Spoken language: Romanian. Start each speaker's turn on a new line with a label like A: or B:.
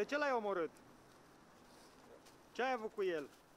A: De ce l-ai omorât? Ce ai avut cu el?